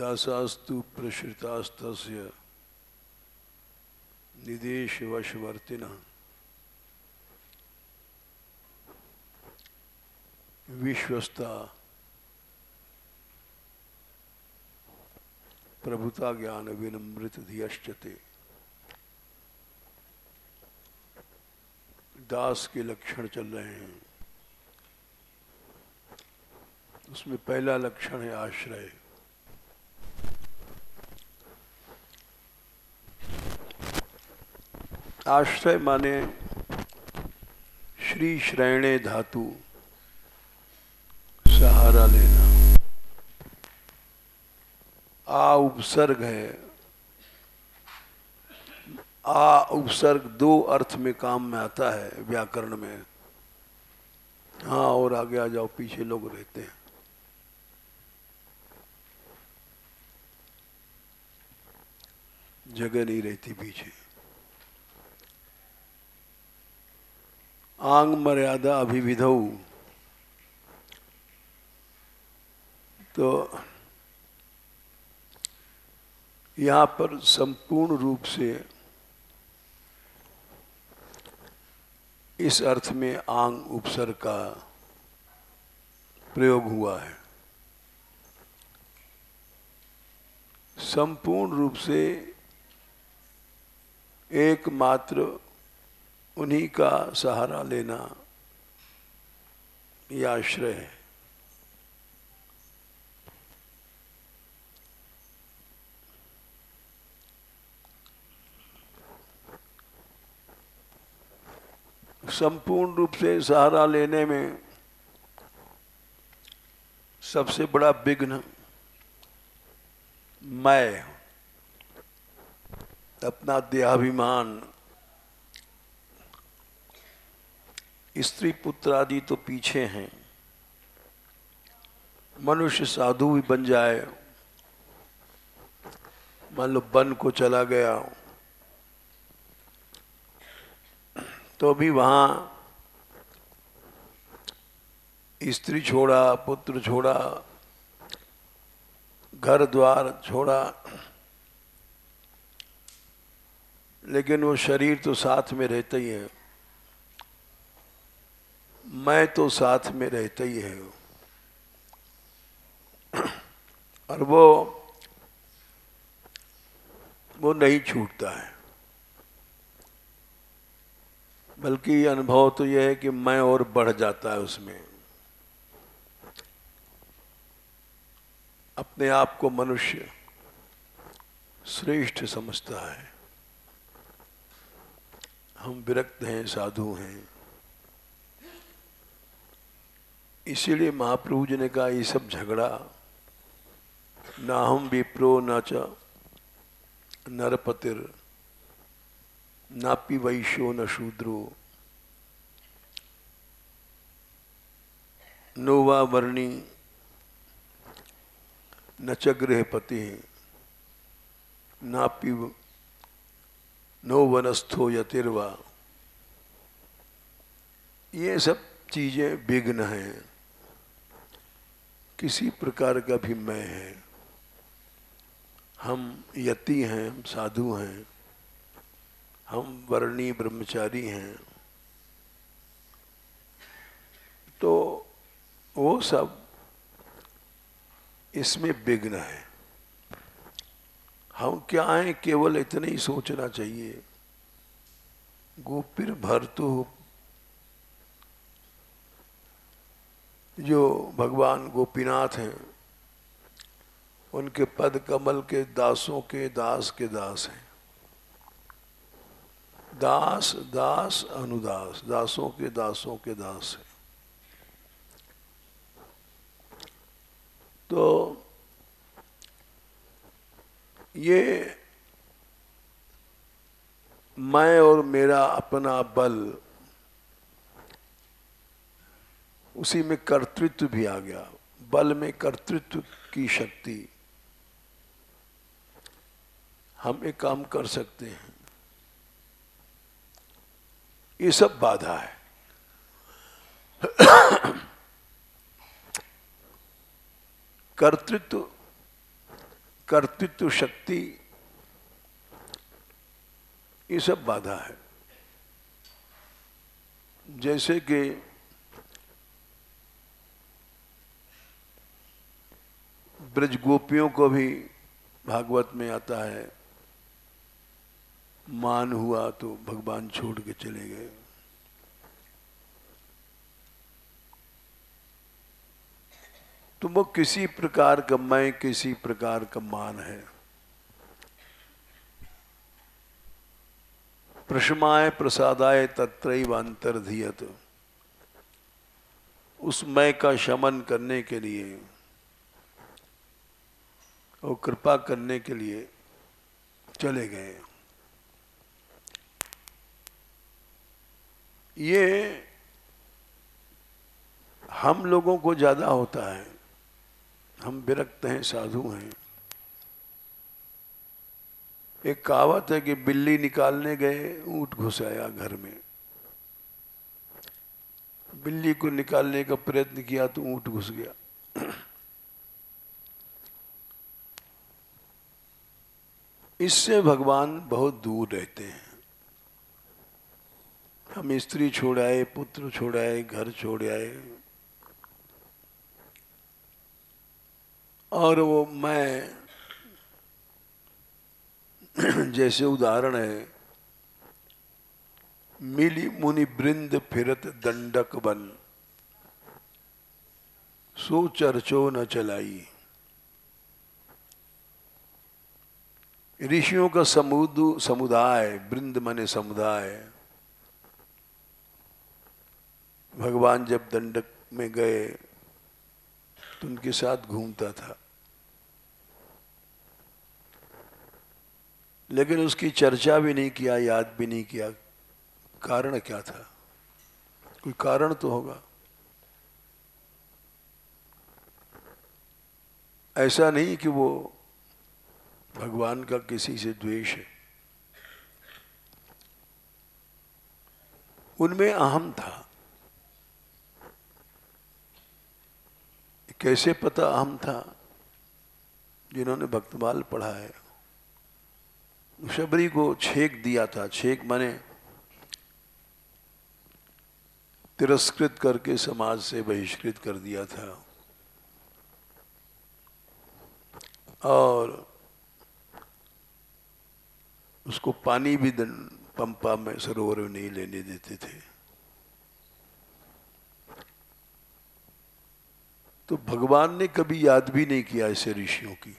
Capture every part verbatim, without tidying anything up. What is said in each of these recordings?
दासास्तु प्रसृतास्तस्य निदेशवशवर्तिनः विश्वस्ता प्रभुता ज्ञान विनम्रित धियश्चते। दास के लक्षण चल रहे हैं। उसमें पहला लक्षण है आश्रय। आश्रय माने श्री श्रेणे धातु, सहारा लेना। आ उपसर्ग है। आ उपसर्ग दो अर्थ में काम में आता है व्याकरण में। हाँ, और आगे आ जाओ, पीछे लोग रहते हैं। जगह नहीं रहती पीछे। आंग मर्यादा अभिविधौ, तो यहाँ पर संपूर्ण रूप से इस अर्थ में आंग उपसर्ग का प्रयोग हुआ है। संपूर्ण रूप से एकमात्र उन्हीं का सहारा लेना यह आश्रय है। संपूर्ण रूप से सहारा लेने में सबसे बड़ा विघ्न मैं, अपना देहाभिमान, स्त्री पुत्र आदि तो पीछे हैं। मनुष्य साधु भी बन जाए, मान लो वन को चला गया, तो भी वहां स्त्री छोड़ा, पुत्र छोड़ा, घर द्वार छोड़ा, लेकिन वो शरीर तो साथ में रहता ही है। मैं तो साथ में रहता ही है। और वो वो नहीं छूटता है। बल्कि अनुभव तो यह है कि मैं और बढ़ जाता है उसमें। अपने आप को मनुष्य श्रेष्ठ समझता है। हम विरक्त हैं, साधु हैं। इसीलिए महाप्रभु जी ने कहा ये सब झगड़ा, ना हम विप्रो न च नरपतिर, नापि वैश्यो न शूद्रो, नो वा वर्णी न च गृहपति, नापि नो वनस्थो यतिर्वा। ये सब चीजें विघ्न हैं। किसी प्रकार का भी मैं है। हम यति हैं, हम साधु हैं, हम वर्णी ब्रह्मचारी हैं, तो वो सब इसमें विघ्न है। हम क्या हैं, केवल इतना ही सोचना चाहिए। गोपीर भरतु, जो भगवान गोपीनाथ हैं, उनके पद कमल के दासों के दास के दास हैं। दास दास अनुदास, दासों के दासों के दास हैं। तो ये मैं और मेरा अपना बल, उसी में कर्तृत्व भी आ गया। बल में कर्तृत्व की शक्ति, हम एक काम कर सकते हैं, ये सब बाधा है। कर्तृत्व कर्तृत्व शक्ति, ये सब बाधा है। जैसे कि ब्रज गोपियों को भी भागवत में आता है, मान हुआ तो भगवान छोड़ के चले गए। तो वो किसी प्रकार का मैं, किसी प्रकार का मान है। प्रशमाय प्रसादाय तत्रैव अंतर्धीयत, उस मैं का शमन करने के लिए और कृपा करने के लिए चले गए। ये हम लोगों को ज्यादा होता है, हम विरक्त हैं, साधु हैं। एक कहावत है कि बिल्ली निकालने गए, ऊंट घुस आया घर में। बिल्ली को निकालने का प्रयत्न किया तो ऊंट घुस गया। इससे भगवान बहुत दूर रहते हैं। हम स्त्री छोड़ आए, पुत्र छोड़ आए, घर छोड़ आए, और वो मैं जैसे उदाहरण है, मिली मुनि बृंद फिरत दंडक बन, सो चर्चो न चलाई। ऋषियों का समुद समुदाय, बृंद माने समुदाय, भगवान जब दंडक में गए तो उनके साथ घूमता था, लेकिन उसकी चर्चा भी नहीं किया, याद भी नहीं किया। कारण क्या था? कोई कारण तो होगा। ऐसा नहीं कि वो भगवान का किसी से द्वेष है, उनमें अहम था। कैसे पता अहम था? जिन्होंने भक्तमाल पढ़ा है, शबरी को छेक दिया था। छेक माने तिरस्कृत करके समाज से बहिष्कृत कर दिया था, और उसको पानी भी पंपा में, सरोवर में नहीं लेने देते थे। तो भगवान ने कभी याद भी नहीं किया ऐसे ऋषियों की।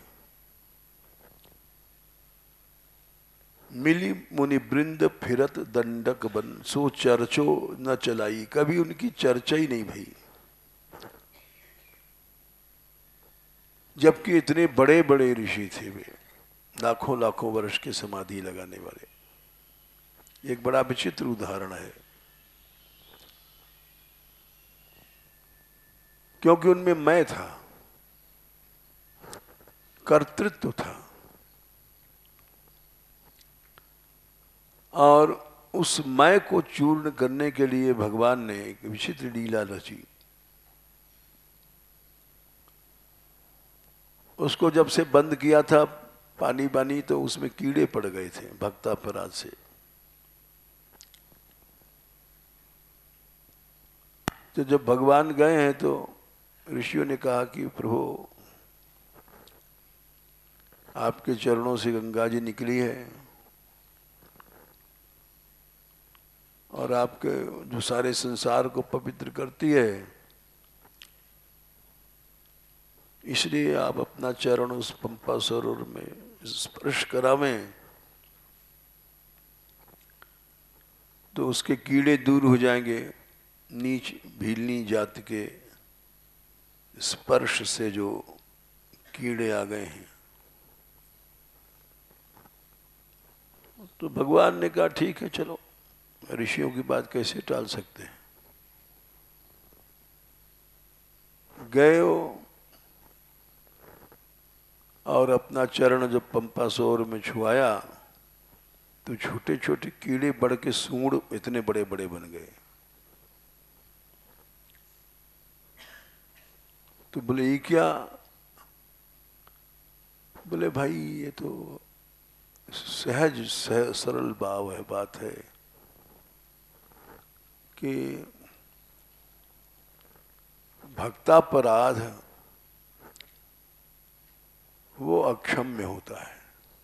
मिली मुनि बृंद फिरत दंडक बन, सो चर्चो न चलाई, कभी उनकी चर्चा ही नहीं भई। जबकि इतने बड़े बड़े ऋषि थे वे, लाखों लाखों वर्ष के समाधि लगाने वाले। एक बड़ा विचित्र उदाहरण है, क्योंकि उनमें मैं था, कर्तृत्व था, और उस मैं को चूर्ण करने के लिए भगवान ने एक विचित्र लीला रची। उसको जब से बंद किया था पानी पानी, तो उसमें कीड़े पड़ गए थे भक्तापराध से। तो जब भगवान गए हैं तो ऋषियों ने कहा कि प्रभु, आपके चरणों से गंगा जी निकली है, और आपके जो सारे संसार को पवित्र करती है, इसलिए आप अपना चरण उस पंपा सरोवर में स्पर्श करावें तो उसके कीड़े दूर हो जाएंगे। नीच भीलनी जाति के स्पर्श से जो कीड़े आ गए हैं। तो भगवान ने कहा ठीक है, चलो, ऋषियों की बात कैसे टाल सकते हैं। गए हो और अपना चरण जब पंपा सरोवर में छुआया तो छोटे छोटे कीड़े बढ़ के सूंड इतने बड़े बड़े बन गए। तो बोले ये क्या? बोले भाई ये तो सहज सह, सरल भाव है, बात है कि भक्तापराध वो अक्षम्य होता है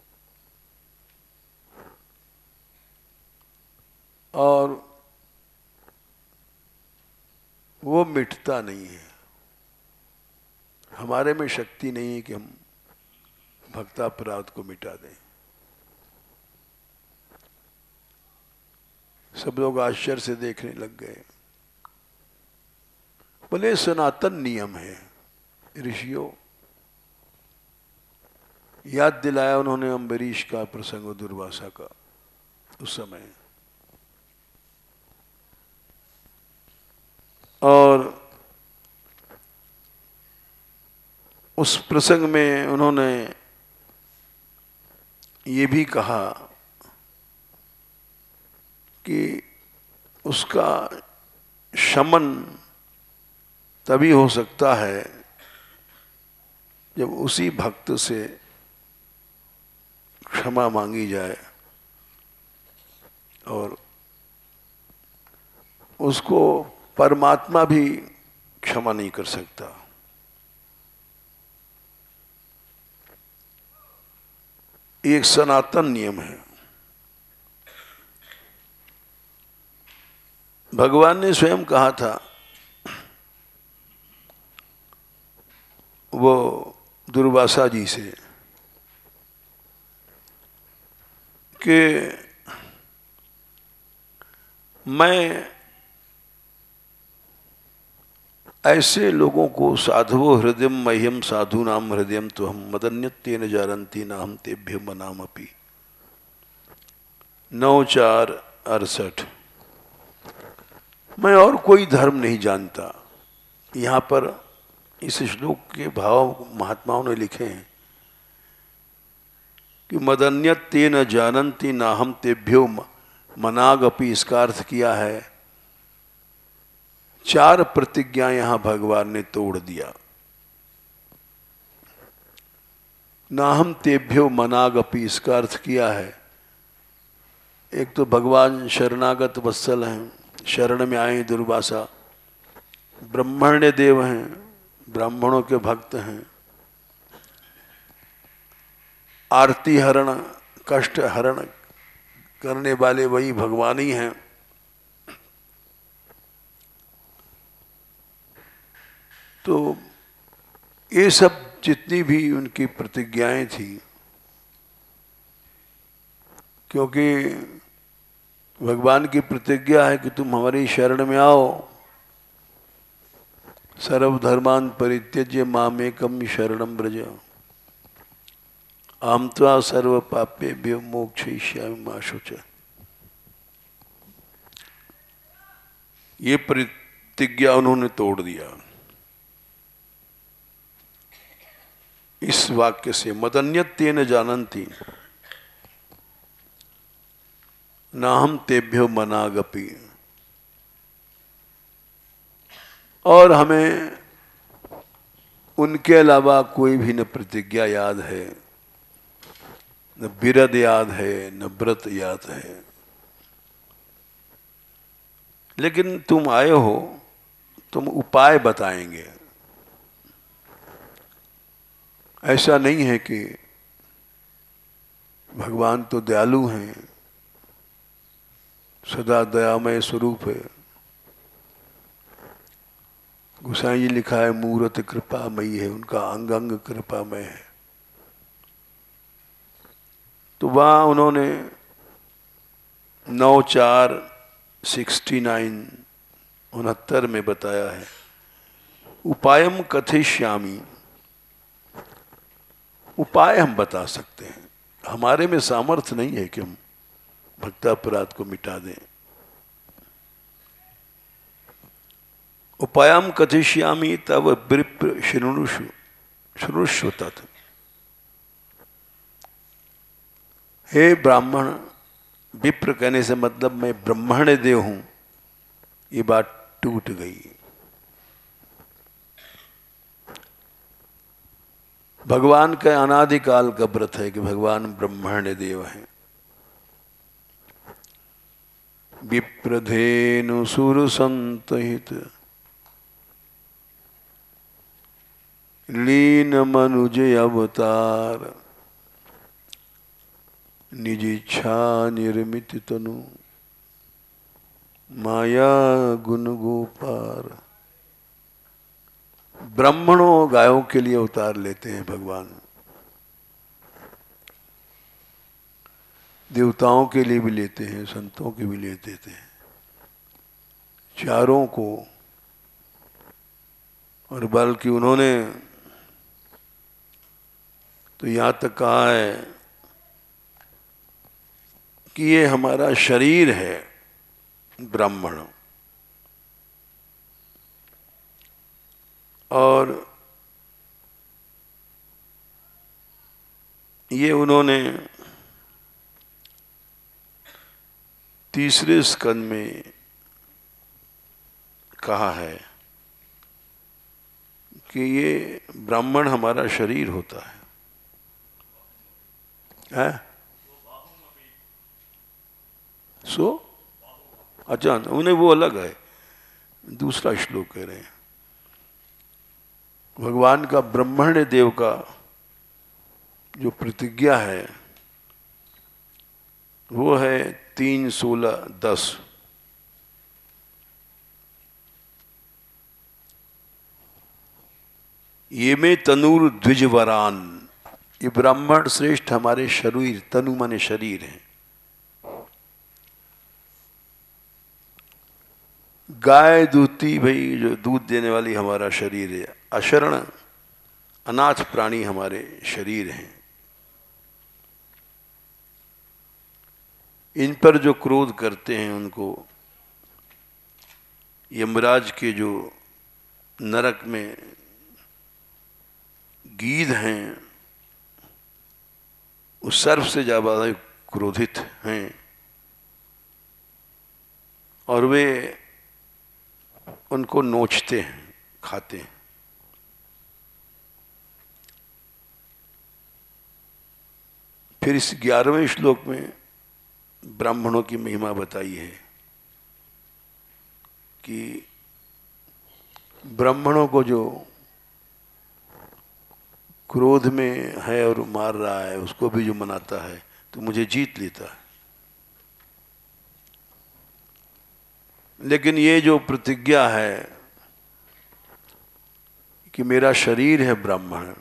और वो मिटता नहीं है। हमारे में शक्ति नहीं है कि हम भक्तापराध को मिटा दें। सब लोग आश्चर्य से देखने लग गए। बोले सनातन नियम है। ऋषियों, याद दिलाया उन्होंने अम्बरीश का प्रसंग, दुर्वासा का। उस समय और उस प्रसंग में उन्होंने ये भी कहा कि उसका शमन तभी हो सकता है जब उसी भक्त से क्षमा मांगी जाए और उसको परमात्मा भी क्षमा नहीं कर सकता। एक सनातन नियम है। भगवान ने स्वयं कहा था, वो दुर्वासा जी से, कि मैं ऐसे लोगों को साधवो हृदयम मह्यम साधु नाम हृदयम तो हम मदन्यत्येन जानन्ति न हम तेभ्य मनामपि। नौ चार अड़सठ। मैं और कोई धर्म नहीं जानता। यहाँ पर इस श्लोक के भाव महात्माओं ने लिखे हैं कि मदन्यत्येन जानन्ति न हम तेभ्यो मनागपि। इसका अर्थ किया है, चार प्रतिज्ञा यहां भगवान ने तोड़ दिया। ना हम तेभ्यो मनागपि, इसका अर्थ किया है, एक तो भगवान शरणागत वत्सल हैं, शरण में आए दुर्वासा, ब्रह्मण्य देव हैं, ब्राह्मणों के भक्त हैं, आरती हरण कष्ट हरण करने वाले वही भगवान ही हैं। तो ये सब जितनी भी उनकी प्रतिज्ञाएं थी, क्योंकि भगवान की प्रतिज्ञा है कि तुम हमारी शरण में आओ, सर्वधर्मान परित्यज्य मामेकम शरणं व्रज अहं त्वा सर्व पापेभ्यो मोक्षयिष्यामि मा शुचः। ये प्रतिज्ञा उन्होंने तोड़ दिया इस वाक्य से, मदन्यत्येन जानन्ति नाहम तेभ्यो मनागपि। और हमें उनके अलावा कोई भी न प्रतिज्ञा याद है, न बिरद याद है, न व्रत याद है। लेकिन तुम आए हो, तुम उपाय बताएंगे। ऐसा नहीं है कि भगवान तो दयालु हैं, सदा दयामय स्वरूप है। गोसाई जी लिखा है, मूर्त कृपामयी है, उनका अंग अंग कृपामय है। तो वहाँ उन्होंने नौ चार सिक्सटी नाइन उनहत्तर में बताया है, उपायम कथिष्यामि। उपाय हम बता सकते हैं, हमारे में सामर्थ्य नहीं है कि हम भक्तापराध को मिटा दें। उपायम कथिष्यामि तव विप्र शृणुषु शृणुष्व तत्। हे ब्राह्मण, विप्र कहने से मतलब मैं ब्रह्मण्य देव हूं, ये बात टूट गई। भगवान का अनादिकाल का व्रत है कि भगवान ब्रह्मण्य देव हैं। विप्रधेनु सुर संतहित लीन मनुज अवतार निज इच्छा निर्मित तनु माया गुण गोपार। ब्राह्मणों गायों के लिए अवतार लेते हैं भगवान, देवताओं के लिए भी लेते हैं, संतों के भी ले देते हैं, चारों को। और बल्कि उन्होंने तो यहाँ तक कहा है कि ये हमारा शरीर है ब्राह्मण, और ये उन्होंने तीसरे स्कंद में कहा है कि ये ब्राह्मण हमारा शरीर होता है, है? सो अच्छा, उन्हें वो अलग है, दूसरा श्लोक कह रहे हैं। भगवान का ब्रह्मण्य देव का जो प्रतिज्ञा है वो है तीन सोलह दस। ये में तनुर द्विजवरान, ये ब्राह्मण श्रेष्ठ हमारे शरीर, तनु माने शरीर है। गाय दूती, भाई जो दूध देने वाली हमारा शरीर है। अशरण अनाथ प्राणी हमारे शरीर हैं। इन पर जो क्रोध करते हैं उनको यमराज के जो नरक में गीध हैं उस सर्प से ज्यादा क्रोधित हैं, और वे उनको नोचते हैं, खाते हैं। फिर इस ग्यारहवें श्लोक में ब्राह्मणों की महिमा बताई है कि ब्राह्मणों को जो क्रोध में है और मार रहा है उसको भी जो मनाता है तो मुझे जीत लेता है। लेकिन ये जो प्रतिज्ञा है कि मेरा शरीर है ब्राह्मण,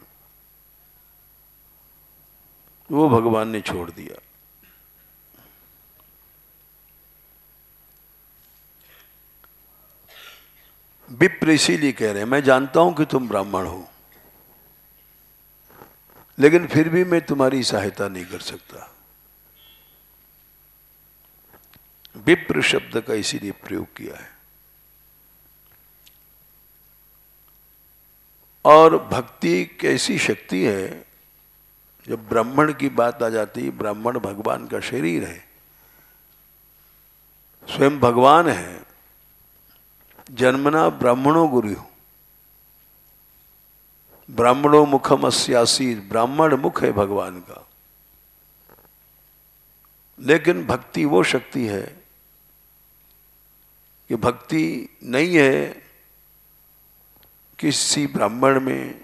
वो भगवान ने छोड़ दिया। विप्र इसीलिए कह रहे हैं, मैं जानता हूं कि तुम ब्राह्मण हो, लेकिन फिर भी मैं तुम्हारी सहायता नहीं कर सकता। विप्र शब्द का इसीलिए प्रयोग किया है। और भक्ति कैसी शक्ति है, जब ब्राह्मण की बात आ जाती है, ब्राह्मण भगवान का शरीर है, स्वयं भगवान है। जन्मना ब्राह्मणो गुरु, ब्राह्मणों मुखम अस्यासी, ब्राह्मण मुख है भगवान का। लेकिन भक्ति वो शक्ति है कि भक्ति नहीं है किसी ब्राह्मण में,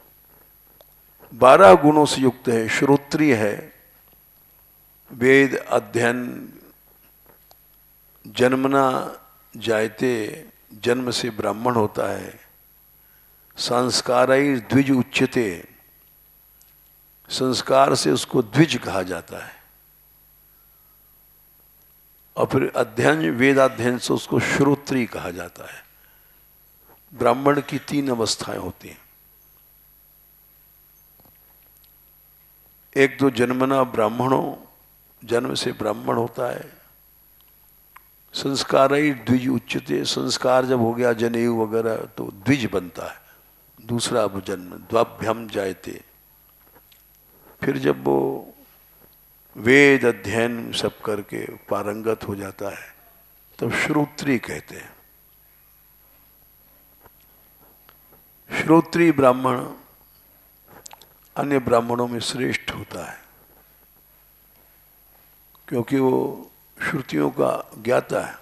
बारह गुणों से युक्त है, श्रोत्रिय है, वेद अध्ययन, जन्मना जायते, जन्म से ब्राह्मण होता है, संस्कारै द्विज उच्यते, संस्कार से उसको द्विज कहा जाता है, और फिर अध्ययन, वेदाध्ययन से उसको श्रोत्री कहा जाता है। ब्राह्मण की तीन अवस्थाएं होती हैं। एक तो जन्मना ब्राह्मणों, जन्म से ब्राह्मण होता है। संस्कार ही द्विज उच्चते, संस्कार जब हो गया जनेऊ वगैरह तो द्विज बनता है, दूसरा अब जन्म, द्वाभ्यम जायते। फिर जब वो वेद अध्ययन सब करके पारंगत हो जाता है तब श्रोत्री कहते हैं। श्रोत्री ब्राह्मण अन्य ब्राह्मणों में श्रेष्ठ होता है, क्योंकि वो श्रुतियों का ज्ञाता है।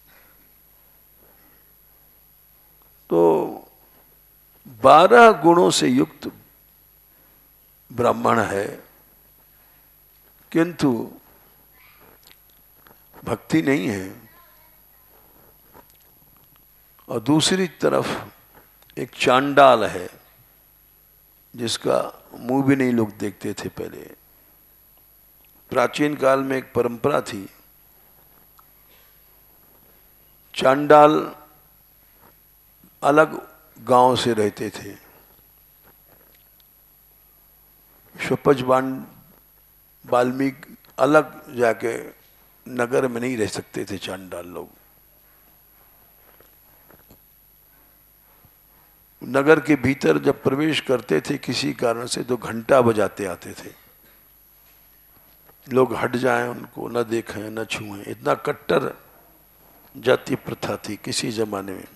तो बारह गुणों से युक्त ब्राह्मण है, किंतु भक्ति नहीं है। और दूसरी तरफ एक चांडाल है, जिसका मुंह भी नहीं लोग देखते थे पहले। प्राचीन काल में एक परंपरा थी, चांडाल अलग गांव से रहते थे। शपज वाल्मीकि अलग जाके नगर में नहीं रह सकते थे चांडाल लोग। नगर के भीतर जब प्रवेश करते थे किसी कारण से तो घंटा बजाते आते थे, लोग हट जाएं, उनको न देखें न छुएं। इतना कट्टर जाति प्रथा थी किसी जमाने में।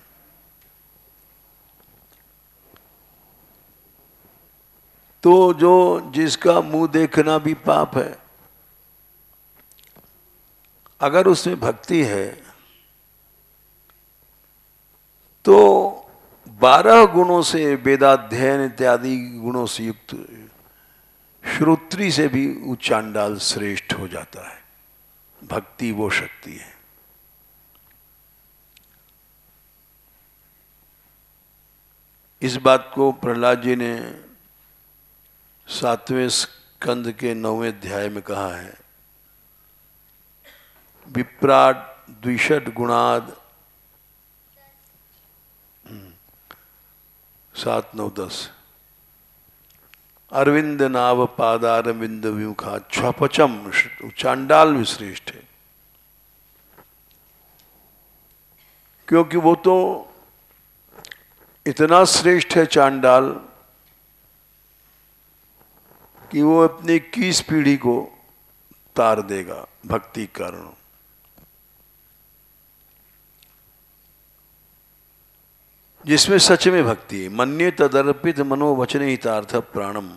तो जो जिसका मुंह देखना भी पाप है, अगर उसमें भक्ति है तो बारह गुणों से, वेदाध्ययन इत्यादि गुणों से युक्त श्रोत्री से भी वो चांडाल श्रेष्ठ हो जाता है। भक्ति वो शक्ति है। इस बात को प्रहलाद जी ने सातवें स्कंद के नौवें अध्याय में कहा है, विप्राट द्विषट गुणाद, सात नौ दस, अरविंद नाव पादारविंद व्यूखा छपचम, चांडाल भी श्रेष्ठ है। क्योंकि वो तो इतना श्रेष्ठ है चांडाल कि वो अपनी इक्कीस पीढ़ी को तार देगा भक्ति कारण। जिसमें सच में भक्ति है, मन्ये तदर्पित मनोवचन हितार्थ प्राणम,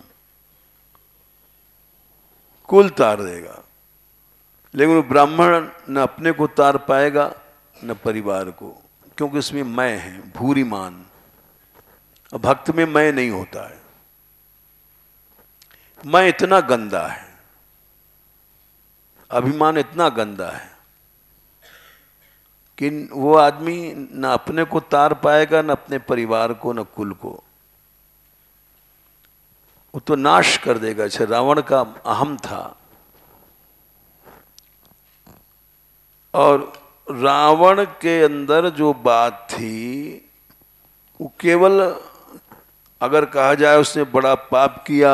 कुल तार देगा। लेकिन वो ब्राह्मण न अपने को तार पाएगा न परिवार को, क्योंकि इसमें मैं है, भूरिमान। और भक्त में मैं नहीं होता है। मैं इतना गंदा है, अभिमान इतना गंदा है कि वो आदमी न अपने को तार पाएगा न अपने परिवार को न कुल को। वो तो नाश कर देगा। जैसे रावण का अहम था, और रावण के अंदर जो बात थी वो केवल, अगर कहा जाए उसने बड़ा पाप किया,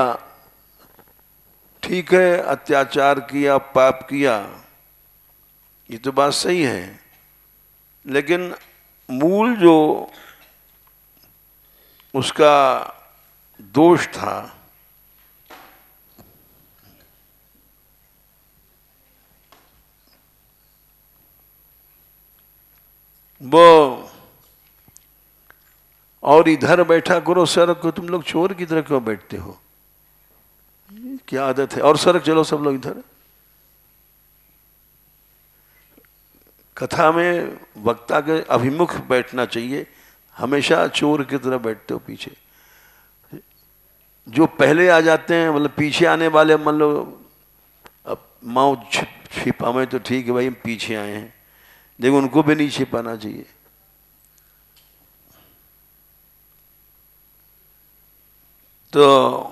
ठीक है, अत्याचार किया, पाप किया, ये तो बात सही है, लेकिन मूल जो उसका दोष था वो, और इधर बैठा करो सड़क को, तुम लोग चोर की तरह क्यों बैठते हो, क्या आदत है, और सड़क चलो सब लोग इधर। कथा में वक्ता के अभिमुख बैठना चाहिए, हमेशा चोर की तरह बैठते हो पीछे। जो पहले आ जाते हैं, मतलब पीछे आने वाले, मान लो अब माँ छिपा में तो ठीक है भाई, हम पीछे आए हैं, लेकिन उनको भी नहीं छिपाना चाहिए। तो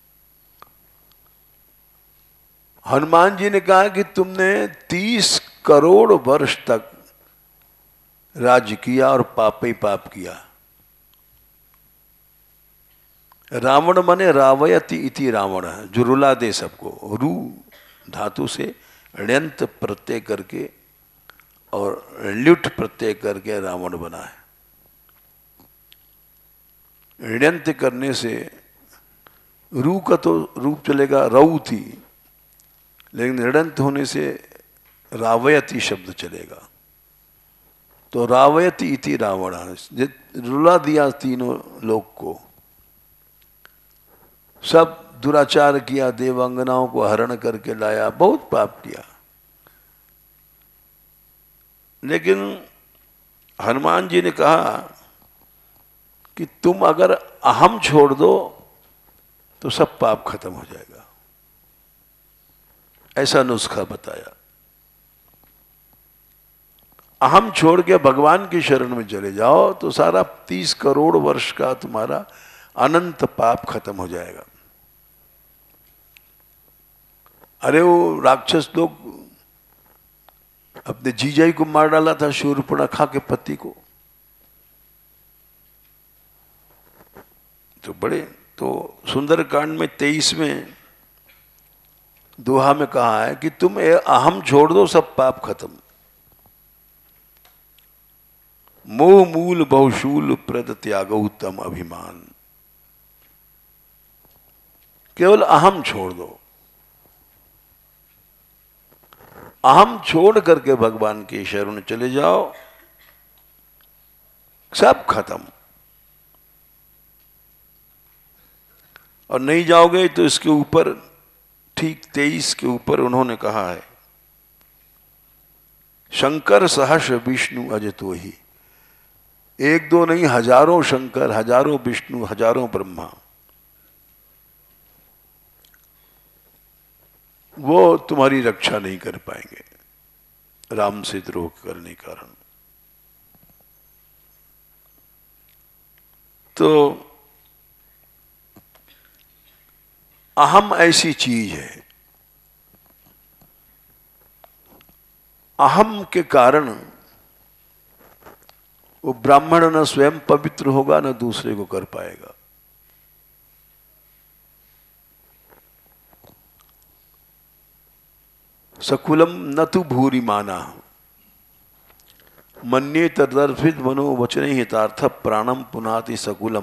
हनुमान जी ने कहा कि तुमने तीस करोड़ वर्ष तक राज्य किया और पाप ही पाप किया। रावण मने रावयति इति रावण, जो रुला दे सबको। रू धातु से ण्यंत प्रत्यय करके और ल्युट प्रत्यय करके रावण बना है। ण्यंत करने से रू का तो रूप चलेगा रऊ थी, लेकिन ऋडंत होने से रावयति शब्द चलेगा। तो रावयति इति रावण, रुला दिया तीनों लोक को, सब दुराचार किया, देवांगनाओं को हरण करके लाया, बहुत पाप किया। लेकिन हनुमान जी ने कहा कि तुम अगर अहम छोड़ दो तो सब पाप खत्म हो जाएगा। ऐसा नुस्खा बताया। अहम छोड़ के भगवान की शरण में चले जाओ तो सारा तीस करोड़ वर्ष का तुम्हारा अनंत पाप खत्म हो जाएगा। अरे वो राक्षस लोग अपने जीजाई को मार डाला था, शूर्पणखा के पति को। तो बड़े तो सुंदरकांड में तेईस में दोहा में कहा है कि तुम अहम छोड़ दो सब पाप खत्म। मोह मूल बहुशूल प्रद त्यागो तम अभिमान। केवल अहम छोड़ दो। अहम छोड़ करके भगवान की शरण में चले जाओ, सब खत्म। और नहीं जाओगे तो इसके ऊपर ठीक तेईस के ऊपर उन्होंने कहा है, शंकर सहस्र विष्णु अजतो ही। एक दो नहीं, हजारों शंकर, हजारों विष्णु, हजारों ब्रह्मा, वो तुम्हारी रक्षा नहीं कर पाएंगे राम से द्रोह करने के कारण। तो अहम ऐसी चीज है, अहम के कारण वो ब्राह्मण न स्वयं पवित्र होगा न दूसरे को कर पाएगा। सकुलम न तु भूरि माना मन्ये तदर्भित मनो वचने हितार्थ प्राणम पुनाति सकुलम।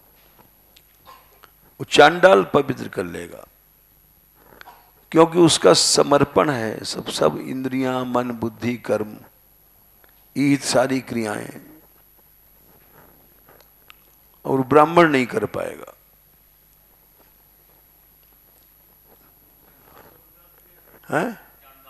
वो चांडाल पवित्र कर लेगा क्योंकि उसका समर्पण है सब सब इंद्रियां, मन, बुद्धि, कर्म, ये सारी क्रियाएं, और ब्राह्मण नहीं कर पाएगा। हैं?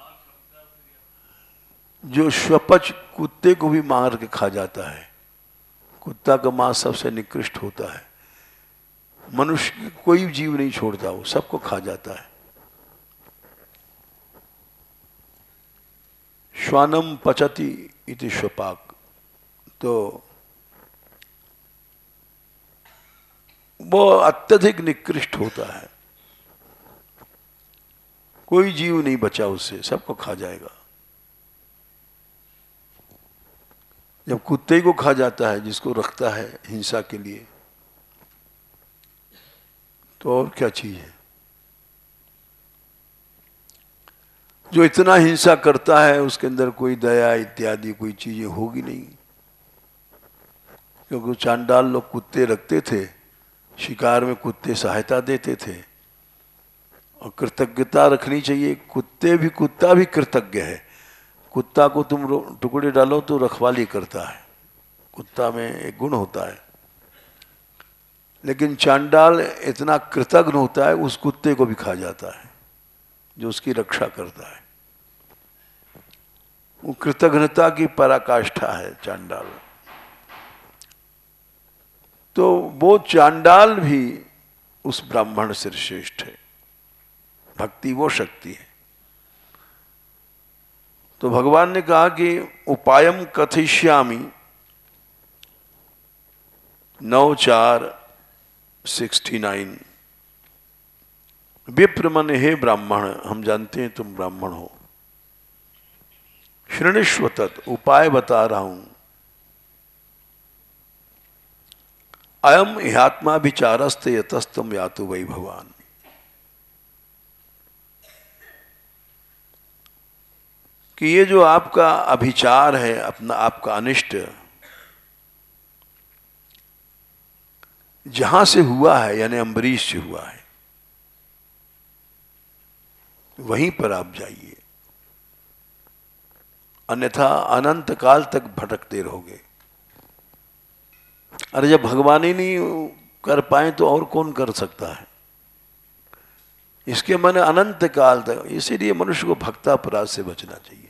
जो श्वपच कुत्ते को भी मार के खा जाता है, कुत्ता का मांस सबसे निकृष्ट होता है, मनुष्य कोई जीव नहीं छोड़ता, वो सबको खा जाता है। श्वानम पचति इति श्वपाक। तो वो अत्यधिक निकृष्ट होता है, कोई जीव नहीं बचा उससे, सबको खा जाएगा। जब कुत्ते को खा जाता है जिसको रखता है हिंसा के लिए, तो और क्या चीज है। जो इतना हिंसा करता है उसके अंदर कोई दया इत्यादि कोई चीजें होगी नहीं, क्योंकि चांडाल लोग कुत्ते रखते थे, शिकार में कुत्ते सहायता देते थे, और कृतज्ञता रखनी चाहिए। कुत्ते भी कुत्ता भी कृतज्ञ है। कुत्ता को तुम टुकड़े डालो तो रखवाली करता है, कुत्ता में एक गुण होता है। लेकिन चांडाल इतना कृतज्ञ होता है, उस कुत्ते को भी खा जाता है जो उसकी रक्षा करता है। वो कृतज्ञता की पराकाष्ठा है चांडाल। तो वो चांडाल भी उस ब्राह्मण से श्रेष्ठ है। भक्ति वो शक्ति है। तो भगवान ने कहा कि उपायम कथिष्यामि नौ चार सिक्सटी नाइन। विप्र मन हे ब्राह्मण, हम जानते हैं तुम ब्राह्मण हो, शृणुष्व तत्, उपाय बता रहा हूं। अयम ह्यात्मा विचारस्ते यतस्तम यातु वै भवान। कि ये जो आपका अभिचार है, अपना आपका अनिष्ट, जहां से हुआ है यानी अम्बरीश से हुआ है, वहीं पर आप जाइए, अन्यथा अनंत काल तक भटकते रहोगे। अरे जब भगवान ही नहीं कर पाए तो और कौन कर सकता है। इसके मन अनंत काल तक, इसीलिए मनुष्य को भक्तापराध से बचना चाहिए।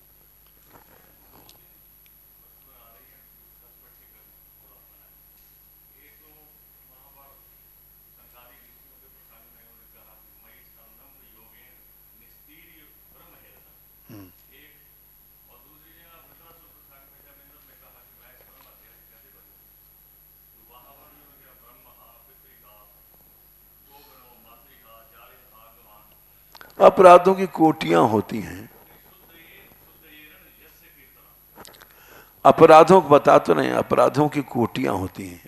अपराधों की कोटियां होती हैं। अपराधों को बता तो नहीं, अपराधों की कोटियां होती हैं।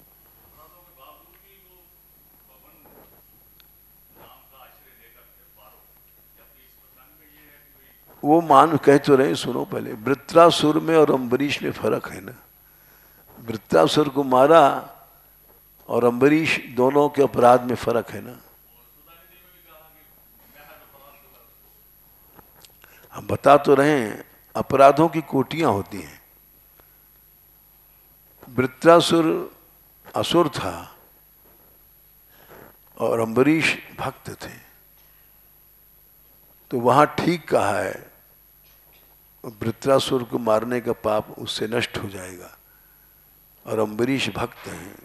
वो मान कह तो रहे, सुनो पहले, वृत्रासुर में और अम्बरीश में फर्क है ना। वृत्रासुर को मारा और अम्बरीश, दोनों के अपराध में फर्क है ना। हम बता तो रहे हैं, अपराधों की कोटियां होती हैं। वृत्रासुर असुर था और अम्बरीश भक्त थे, तो वहां ठीक कहा है, वृत्रासुर को मारने का पाप उससे नष्ट हो जाएगा, और अम्बरीश भक्त हैं।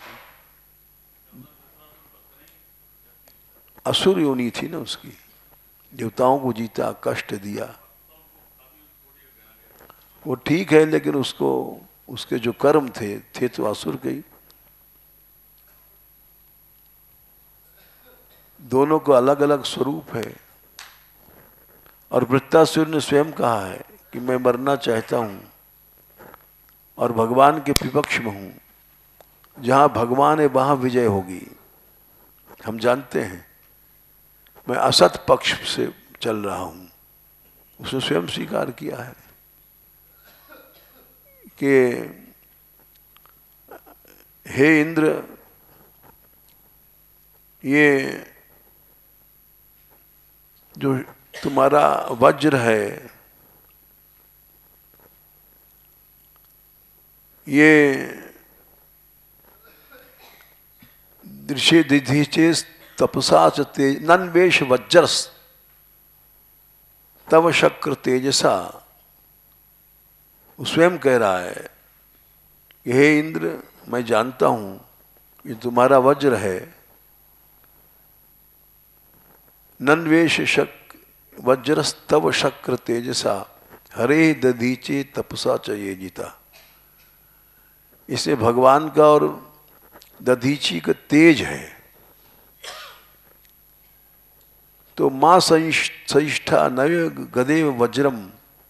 असुर योनि थी ना उसकी, देवताओं को जीता, कष्ट दिया, वो ठीक है, लेकिन उसको, उसके जो कर्म थे थे तो असुर के ही। दोनों को अलग अलग स्वरूप है। और वृत्रासुर ने स्वयं कहा है कि मैं मरना चाहता हूं और भगवान के विपक्ष में हूं, जहां भगवान है वहां विजय होगी। हम जानते हैं मैं असत पक्ष से चल रहा हूं, उसने स्वयं स्वीकार किया है कि हे इंद्र, ये जो तुम्हारा वज्र है, ये दृश्य दिधीचे तपसा च तेज नन्वेश वज्रस तव शक्र तेजसा। वो स्वयं कह रहा है कि हे इंद्र, मैं जानता हूं ये तुम्हारा वज्र है, नन्वेश शक वज्रस्तव शक्र तेजसा हरे दधीचे तपसा चाहिए जीता। इसे भगवान का और दधीची का तेज है। तो मां सहिष्ठा नव गदेव वज्रम,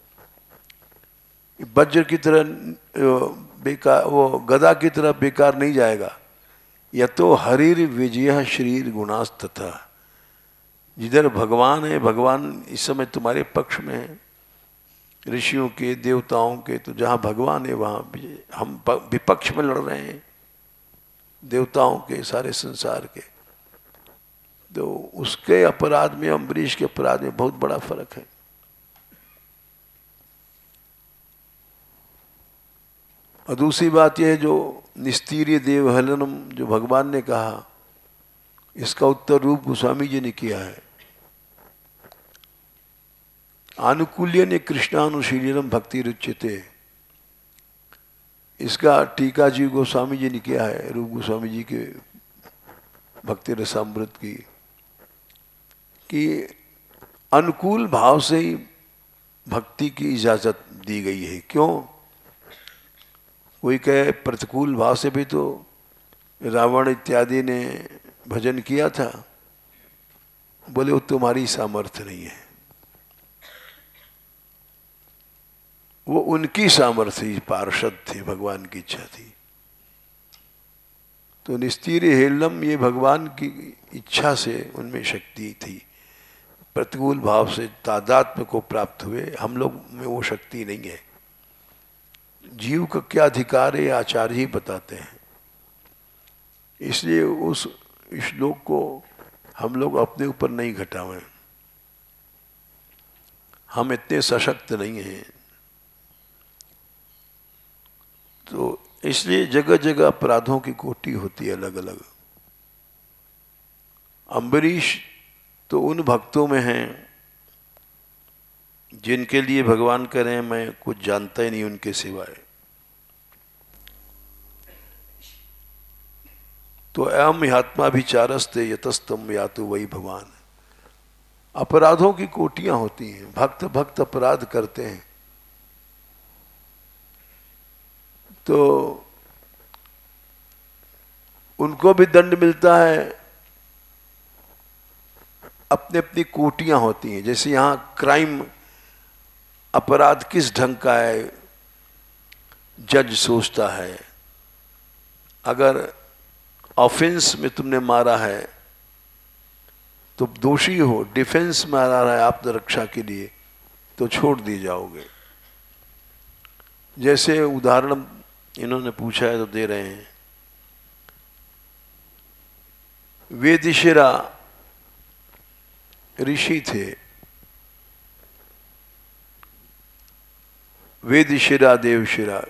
वज्र की तरह बेकार, वो गदा की तरह बेकार नहीं जाएगा। या तो हरिर विजय शरीर गुणास तथा, जिधर भगवान है, भगवान इस समय तुम्हारे पक्ष में है, ऋषियों के, देवताओं के, तो जहाँ भगवान है वहाँ विजय। हम विपक्ष में लड़ रहे हैं देवताओं के, सारे संसार के, तो उसके अपराध में, अम्बरीश के अपराध में बहुत बड़ा फर्क है। और दूसरी बात यह है, जो निस्तीर्य देवहलनम जो भगवान ने कहा, इसका उत्तर रूप गोस्वामी जी ने किया है। आनुकूल्य ने कृष्णानुशीलनम भक्ति रुच्यते, इसका टीका जी गोस्वामी जी ने किया है, रूप गोस्वामी जी के भक्ति रसामृत की, कि अनुकूल भाव से ही भक्ति की इजाजत दी गई है। क्यों? कोई कहे प्रतिकूल भाव से भी तो रावण इत्यादि ने भजन किया था, बोले वो तुम्हारी सामर्थ्य नहीं है, वो उनकी सामर्थ्य, पार्षद थे, भगवान की इच्छा थी। तो निस्तीर्य हेलम, ये भगवान की इच्छा से उनमें शक्ति थी, प्रतिकूल भाव से तादात्म्य को प्राप्त हुए। हम लोग में वो शक्ति नहीं है। जीव का क्या अधिकार है, आचार्य ही बताते हैं। इसलिए उस श्लोक को हम लोग अपने ऊपर नहीं घटावें, हम इतने सशक्त नहीं हैं। तो इसलिए जगह जगह अपराधों की कोटि होती है अलग अलग। अम्बरीश तो उन भक्तों में हैं जिनके लिए भगवान कह रहे हैं मैं कुछ जानता ही नहीं उनके सिवाय। तो अयम यात्मा विचारस्ते यतस्तम यातु वही भगवान। अपराधों की कोटियां होती हैं, भक्त भक्त अपराध करते हैं तो उनको भी दंड मिलता है, अपनी अपनी कोटियां होती हैं। जैसे यहां क्राइम अपराध किस ढंग का है जज सोचता है। अगर ऑफेंस में तुमने मारा है तो दोषी हो, डिफेंस में मारा है आत्मरक्षा के लिए तो छोड़ दिए जाओगे। जैसे उदाहरण इन्होंने पूछा है तो दे रहे हैं। वेदिशिरा ऋषि थे, वेदिशिरा देवशिरा,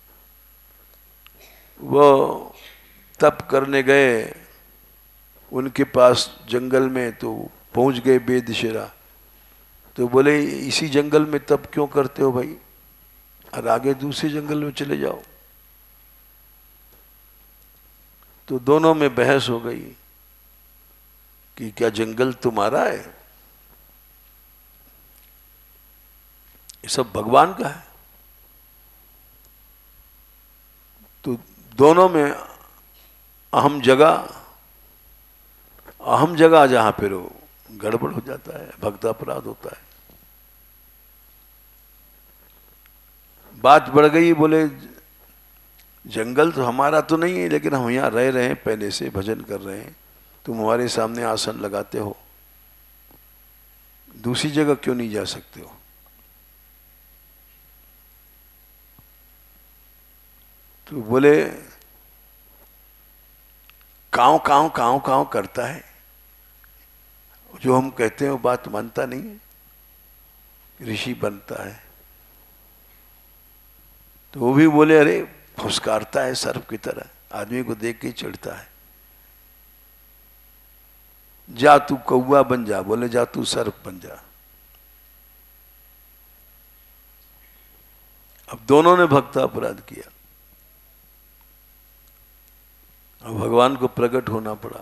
वो तप करने गए उनके पास जंगल में, तो पहुंच गए वेदिशिरा। तो बोले इसी जंगल में तप क्यों करते हो भाई, और आगे दूसरे जंगल में चले जाओ। तो दोनों में बहस हो गई कि क्या जंगल तुम्हारा है, ये सब भगवान का है। तो दोनों में अहम जगह अहम जगह जहां पर हो गड़बड़ हो जाता है, भक्त अपराध होता है। बात बढ़ गई, बोले जंगल तो हमारा तो नहीं है, लेकिन हम यहाँ रह रहे हैं, पहले से भजन कर रहे हैं, तुम हमारे सामने आसन लगाते हो, दूसरी जगह क्यों नहीं जा सकते हो। तो बोले काँव काँव काँव काँव करता है, जो हम कहते हैं वो बात मानता नहीं है, ऋषि बनता है। तो वो भी बोले अरे फुसकारता है सर्प की तरह, आदमी को देख के चिढ़ता है। जा तू कौवा बन जा, बोले जा तू सर्प बन जा। अब दोनों ने भक्त अपराध किया, अब भगवान को प्रकट होना पड़ा।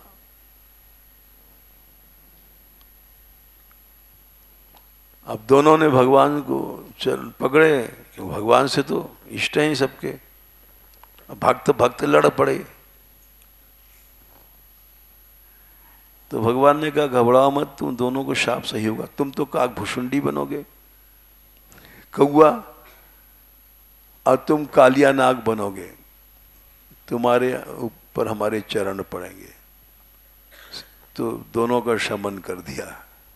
अब दोनों ने भगवान को चल पकड़े, क्यों भगवान से तो इष्ट हैं सबके। अब भक्त भक्त लड़ पड़े। तो भगवान ने कहा घबराओ मत, तुम दोनों को शाप सही होगा, तुम तो काक भुषुंडी बनोगे कौआ, और तुम कालिया नाग बनोगे, तुम्हारे ऊपर हमारे चरण पड़ेंगे। तो दोनों का शमन कर दिया।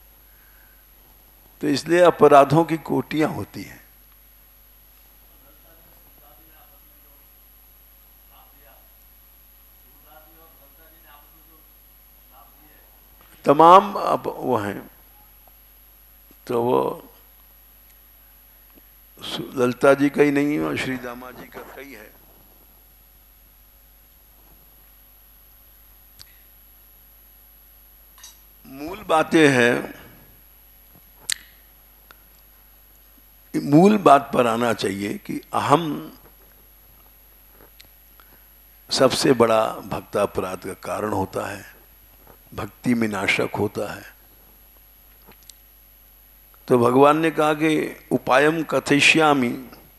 तो इसलिए अपराधों की कोटियां होती हैं। तमाम अब वो हैं, तो वो ललिता जी का ही नहीं है, श्री दामा जी का कई है। मूल बातें हैं, मूल बात पर आना चाहिए कि अहम सबसे बड़ा भक्तापराध का कारण होता है, भक्ति में नाशक होता है। तो भगवान ने कहा कि उपायम कथयिष्यामि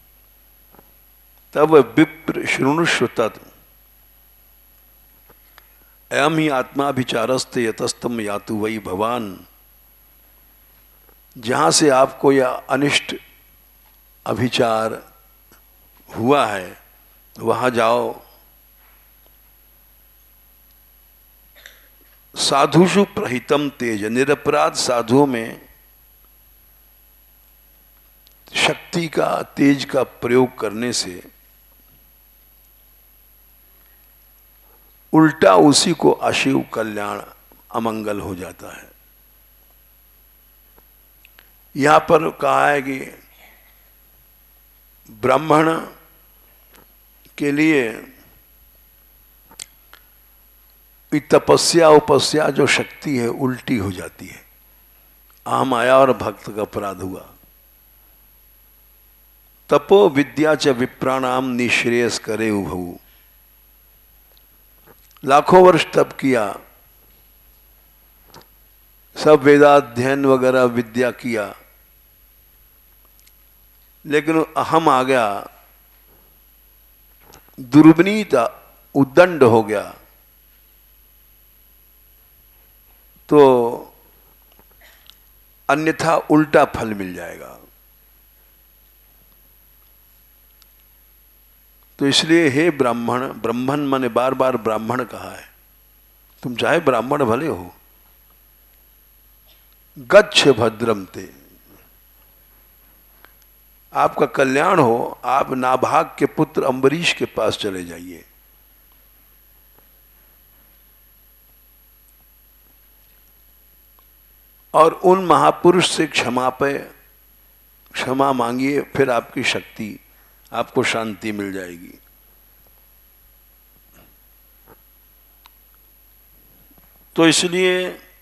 तब विप्र शृणुष्व तत् अयम ही आत्मा विचारस्ते यतस्तम यातु वही भवान। जहां से आपको यह अनिष्ट अभिचार हुआ है वहां जाओ। साधुषु प्रहितम तेज, निरपराध साधुओं में शक्ति का तेज का प्रयोग करने से उल्टा उसी को अशिव कल्याण अमंगल हो जाता है। यहां पर कहा है कि ब्राह्मण के लिए तपस्या उपस्या जो शक्ति है उल्टी हो जाती है। अहम आया और भक्त का अपराध हुआ। तपो विद्या च विप्राणाम निश्रेयस करे उभऊ। लाखों वर्ष तप किया, सब वेदाध्ययन वगैरह विद्या किया, लेकिन अहम आ गया, दुर्विनीत उद्दंड हो गया, तो अन्यथा उल्टा फल मिल जाएगा। तो इसलिए हे ब्राह्मण, ब्राह्मण माने बार बार ब्राह्मण कहा है, तुम चाहे ब्राह्मण भले हो, गच्छ भद्रम ते, आपका कल्याण हो, आप नाभाग के पुत्र अम्बरीश के पास चले जाइए। और उन महापुरुष से क्षमा पे क्षमा मांगिए, फिर आपकी शक्ति, आपको शांति मिल जाएगी। तो इसलिए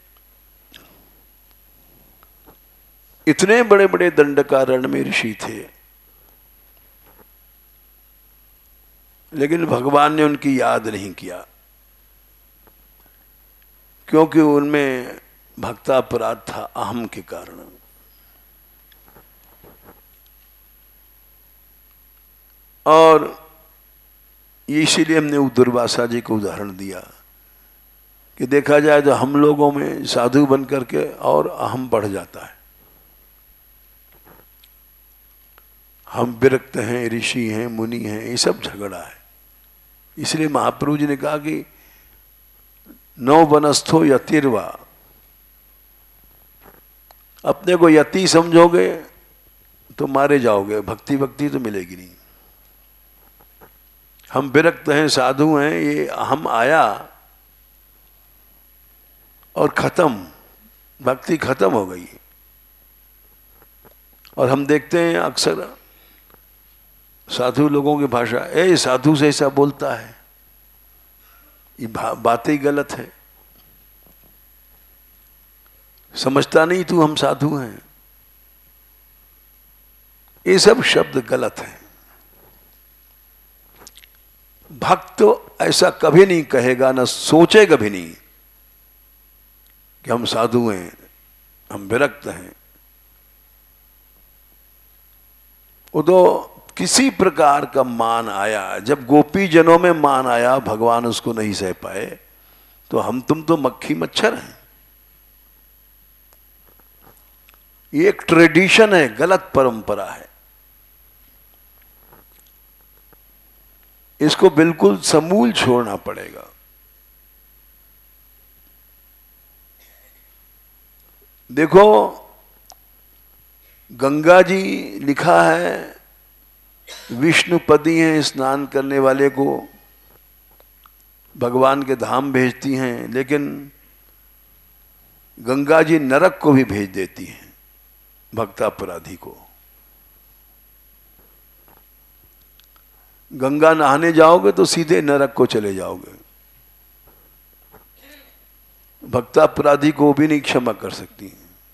इतने बड़े बड़े दंडकारण्य में ऋषि थे, लेकिन भगवान ने उनकी याद नहीं किया, क्योंकि उनमें भक्तापराध था अहम के कारण। और इसीलिए हमने दुर्वासा जी को उदाहरण दिया कि देखा जाए तो हम लोगों में साधु बन करके और अहम बढ़ जाता है। हम विरक्त हैं, ऋषि हैं, मुनि हैं, ये सब झगड़ा है। इसलिए महाप्रभु जी ने कहा कि नौ वनस्थो यतिर्वा, अपने को यति समझोगे तो मारे जाओगे, भक्ति भक्ति तो मिलेगी नहीं। हम विरक्त हैं, साधु हैं, ये हम आया और खत्म, भक्ति खत्म हो गई। और हम देखते हैं अक्सर साधु लोगों की भाषा, ए साधु से ऐसा बोलता है, ये बातें ही गलत है, समझता नहीं तू हम साधु हैं, ये सब शब्द गलत हैं। भक्त तो ऐसा कभी नहीं कहेगा, ना सोचेगा भी नहीं कि हम साधु हैं, हम विरक्त हैं। वो तो किसी प्रकार का मान आया, जब गोपी जनों में मान आया, भगवान उसको नहीं सह पाए, तो हम तुम तो मक्खी मच्छर हैं। ये एक ट्रेडिशन है, गलत परंपरा है, इसको बिल्कुल समूल छोड़ना पड़ेगा। देखो गंगा जी लिखा है, विष्णुपदी हैं, स्नान करने वाले को भगवान के धाम भेजती हैं, लेकिन गंगा जी नरक को भी भेज देती हैं भक्तापराधी को। गंगा नहाने जाओगे तो सीधे नरक को चले जाओगे, भक्तापराधी को भी नहीं क्षमा कर सकती।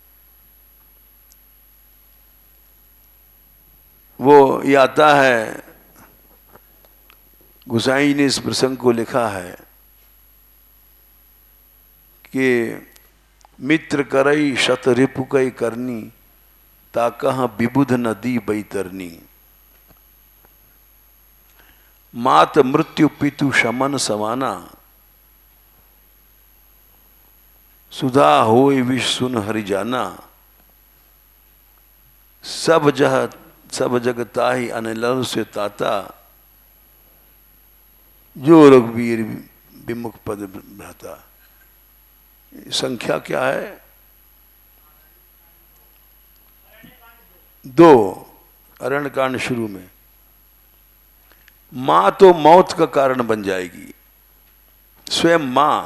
वो ये आता है, गुसाई ने इस प्रसंग को लिखा है कि मित्र करई शत रिपुकई करनी, ताकह विबुध नदी बैतरनी, मात मृत्यु पितु शमन समाना, सुधा होय विष सुन हरि जाना, सब जह सब जगताही अनिल से ताता, जो रघुवीर विमुख पद भ्राता। संख्या क्या है? दो, अरण्यकांड शुरू में। मां तो मौत का कारण बन जाएगी, स्वयं मां,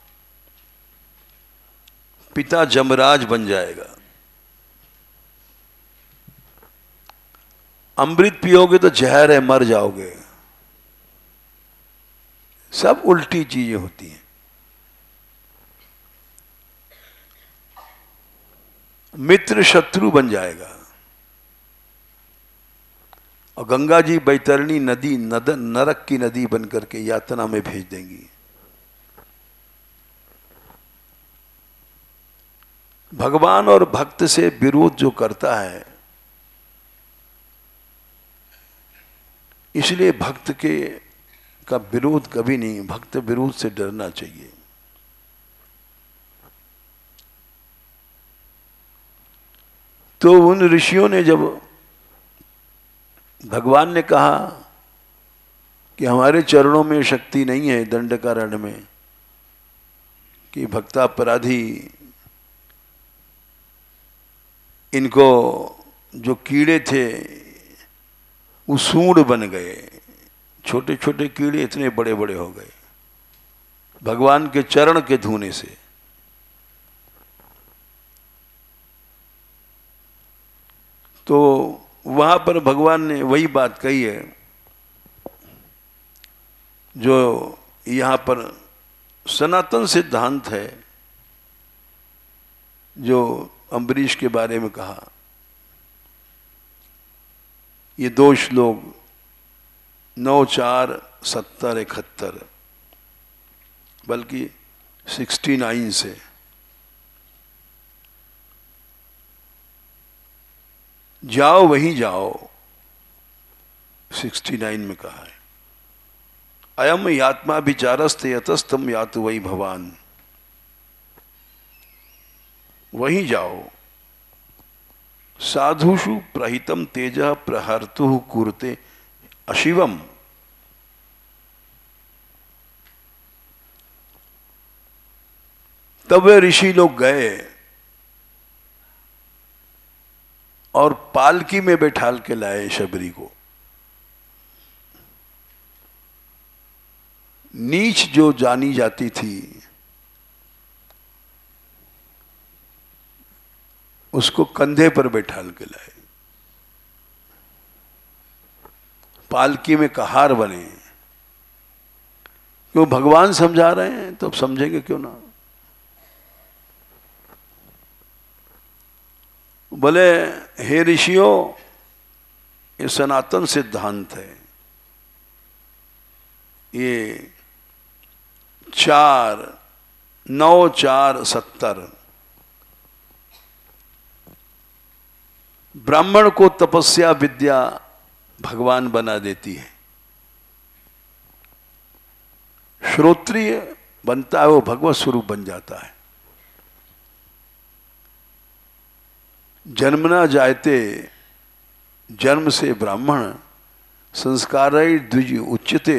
पिता जमराज बन जाएगा। अमृत पियोगे तो जहर है, मर जाओगे। सब उल्टी चीजें होती हैं। मित्र शत्रु बन जाएगा। और गंगा जी बैतरणी नदी नद नरक की नदी बन करके यातना में भेज देंगी। भगवान और भक्त से विरोध जो करता है, इसलिए भक्त के का विरोध कभी नहीं, भक्त विरोध से डरना चाहिए। तो उन ऋषियों ने जब भगवान ने कहा कि हमारे चरणों में शक्ति नहीं है दंडकारण्य में कि भक्तापराधी इनको जो कीड़े थे वो सूंड बन गए, छोटे छोटे कीड़े इतने बड़े बड़े हो गए भगवान के चरण के धोने से। तो वहां पर भगवान ने वही बात कही है जो यहाँ पर सनातन सिद्धांत है, जो अम्बरीश के बारे में कहा। ये दो श्लोक नौ चार सत्तर इकहत्तर बल्कि सिक्सटी नाइन से जाओ वहीं जाओ, सिक्सटी नाइन में कहा है अयम यात्मा विचारस्ते यतस्तम यातु वही भवान। वहीं जाओ। साधुषु प्रहितम तेज प्रहर्तु कुरते अशिवम। तब वे ऋषि लोग गए और पालकी में बैठाल के लाए शबरी को। नीच जो जानी जाती थी उसको कंधे पर बैठाल के लाए, पालकी में कहार बने। क्यों? भगवान समझा रहे हैं तो अब समझेंगे क्यों ना। बोले हे ऋषियों, ये सनातन सिद्धांत है। ये चार नौ चार सत्तर ब्राह्मण को तपस्या विद्या भगवान बना देती है। श्रोत्रिय बनता है वो भगवत स्वरूप बन जाता है। जन्मना जायते, जन्म से ब्राह्मण, संस्कारै द्विज उच्यते।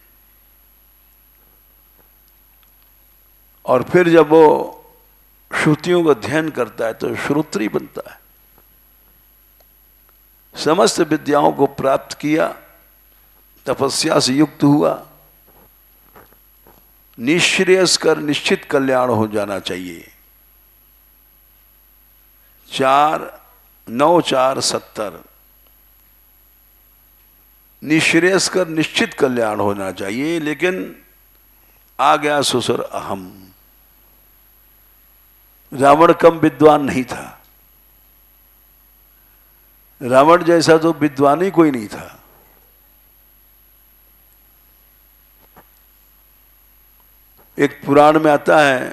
और फिर जब वो श्रुतियों का अध्ययन करता है तो श्रोत्री बनता है। समस्त विद्याओं को प्राप्त किया, तपस्या से युक्त हुआ, निश्रेयस कर निश्चित कल्याण हो जाना चाहिए। चार नौ चार सत्तर निश्रेयस कर निश्चित कल्याण होना चाहिए। लेकिन आ गया ससुर अहम। रावण कम विद्वान नहीं था, रावण जैसा तो विद्वान ही कोई नहीं था। एक पुराण में आता है,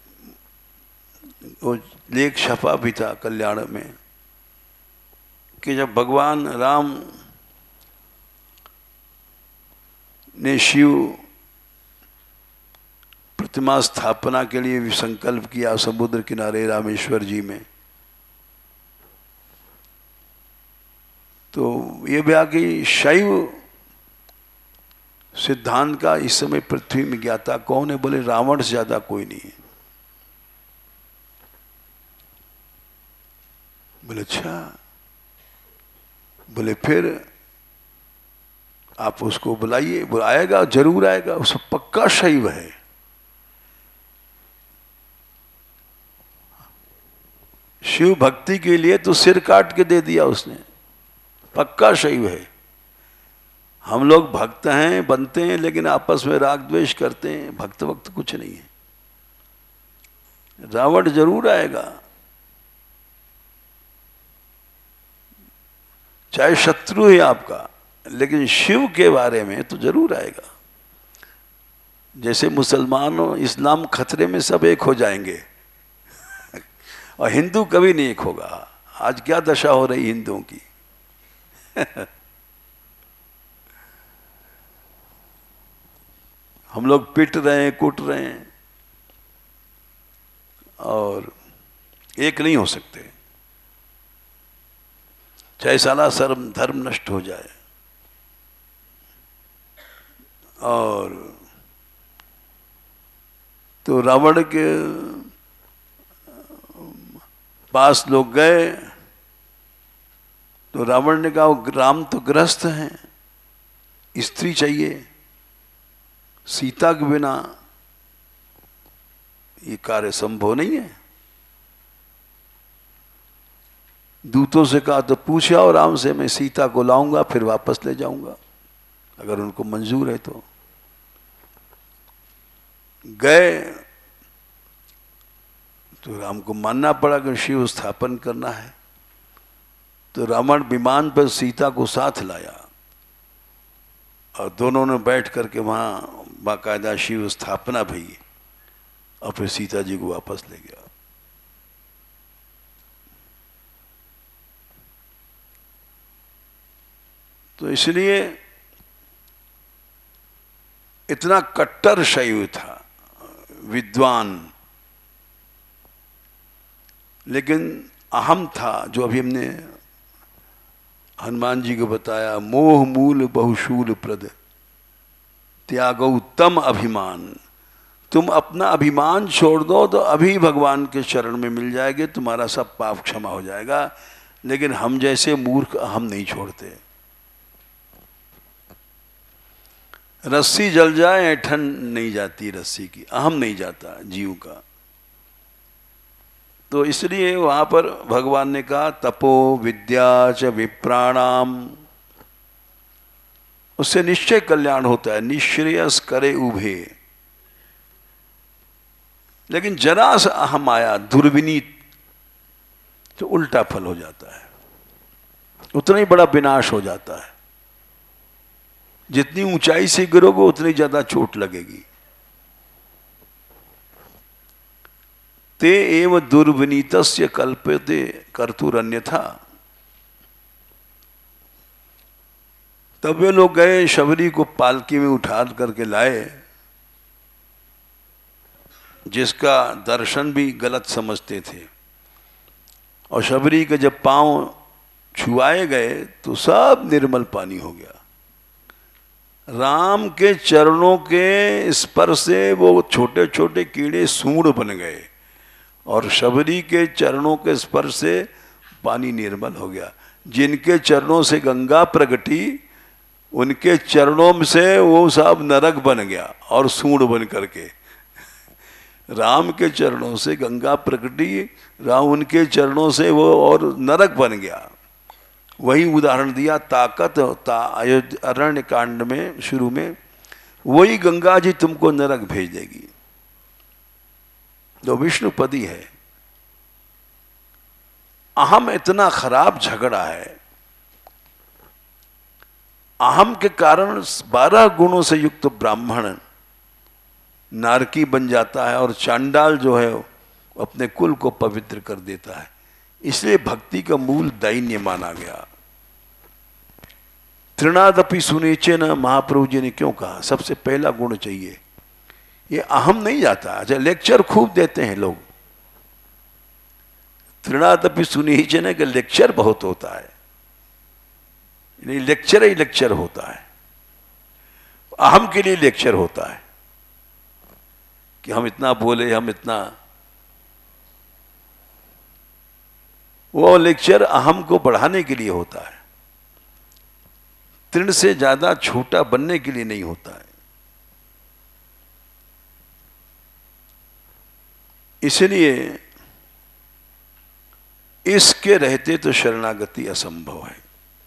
वो लेख छपा भी था कल्याण में, कि जब भगवान राम ने शिव प्रतिमा स्थापना के लिए भी संकल्प किया समुद्र किनारे रामेश्वर जी में, तो ये भी आ कि शैव सिद्धांत का इस समय पृथ्वी में ज्ञाता कौन है? बोले रावण से ज्यादा कोई नहीं है। बोले अच्छा। बोले फिर आप उसको बुलाइए। बोले आएगा, जरूर आएगा, उसको पक्का शैव है। शिव भक्ति के लिए तो सिर काट के दे दिया उसने, पक्का शैव है। हम लोग भक्त हैं, बनते हैं, लेकिन आपस में राग द्वेष करते हैं। भक्त वक्त कुछ नहीं है। रावण जरूर आएगा। चाहे शत्रु है आपका, लेकिन शिव के बारे में तो जरूर आएगा। जैसे मुसलमान और इस्लाम खतरे में सब एक हो जाएंगे और हिंदू कभी नहीं एक होगा। आज क्या दशा हो रही हिंदुओं की हम लोग पिट रहे हैं, कूट रहे हैं और एक नहीं हो सकते, चाहे सारा सर्व धर्म नष्ट हो जाए। और तो रावण के पास लोग गए तो रावण ने कहा राम तो ग्रस्त हैं, स्त्री चाहिए, सीता के बिना ये कार्य संभव नहीं है। दूतों से कहा तो पूछा और राम से, मैं सीता को लाऊंगा फिर वापस ले जाऊंगा, अगर उनको मंजूर है तो। गए तो राम को मानना पड़ा कि शिव स्थापन करना है। तो रावण विमान पर सीता को साथ लाया और दोनों ने बैठ करके वहाँ बाकायदा शिव स्थापना भई और फिर सीता जी को वापस ले गया। तो इसलिए इतना कट्टर शैव था, विद्वान, लेकिन अहम था। जो अभी हमने हनुमान जी को बताया, मोह मूल बहुशूल प्रद त्यागौ तम अभिमान। तुम अपना अभिमान छोड़ दो तो अभी भगवान के चरण में मिल जाएंगे, तुम्हारा सब पाप क्षमा हो जाएगा। लेकिन हम जैसे मूर्ख हम नहीं छोड़ते। रस्सी जल जाए ऐठन नहीं जाती रस्सी की, अहम नहीं जाता जीव का। तो इसलिए वहां पर भगवान ने कहा तपो विद्या च विप्राणाम, उससे निश्चय कल्याण होता है, निश्रेयस करे उभे। लेकिन जरा सा अहम आया, दुर्विनीत, तो उल्टा फल हो जाता है, उतना ही बड़ा विनाश हो जाता है। जितनी ऊंचाई से गिरोगे उतनी ज्यादा चोट लगेगी। ते एव दुर्विनीतस्य कल्पते कर्तुरन्यथा। तब वे लोग गए, शबरी को पालकी में उठा करके लाए, जिसका दर्शन भी गलत समझते थे। और शबरी के जब पांव छुआए गए तो सब निर्मल पानी हो गया। राम के चरणों के स्पर्श से वो छोटे छोटे कीड़े सूंड बन गए और शबरी के चरणों के स्पर्श से पानी निर्मल हो गया। जिनके चरणों से गंगा प्रगटी, उनके चरणों से वो सब नरक बन गया और सूंड बन करके। राम के चरणों से गंगा प्रगटी, राम उनके चरणों से वो और नरक बन गया। वही उदाहरण दिया ताकत ता अयोध्या अरण्य कांड में शुरू में, वही गंगा जी तुमको नरक भेज देगी। जो विष्णुपदी है। अहम इतना खराब झगड़ा है, अहम के कारण बारह गुणों से युक्त ब्राह्मण नारकी बन जाता है और चांडाल जो है अपने कुल को पवित्र कर देता है। इसलिए भक्ति का मूल दैन्य माना गया। तृणादपि सुनीचे न, महाप्रभु जी ने क्यों कहा सबसे पहला गुण चाहिए। ये अहम नहीं जाता। अच्छा, लेक्चर खूब देते हैं लोग, तृणादपि सुनीचे न, कि लेक्चर बहुत होता है, नहीं लेक्चर ही लेक्चर होता है। अहम के लिए लेक्चर होता है कि हम इतना बोले, हम इतना, वो लेक्चर अहम को बढ़ाने के लिए होता है, तृण से ज्यादा छोटा बनने के लिए नहीं होता है। इसलिए इसके रहते तो शरणागति असंभव है।